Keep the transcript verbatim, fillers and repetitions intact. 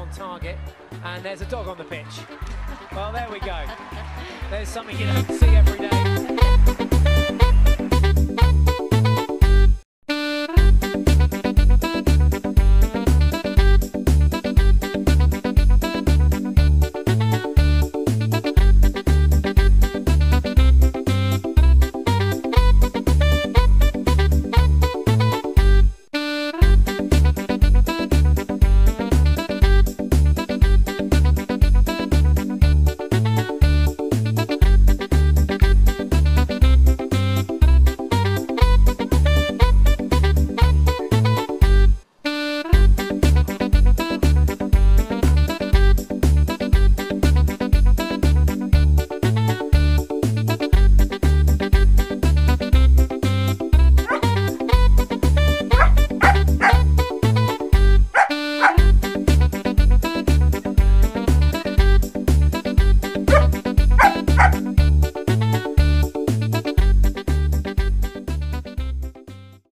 on target, and there's a dog on the pitch. Well, there we go. There's something you don't see every day.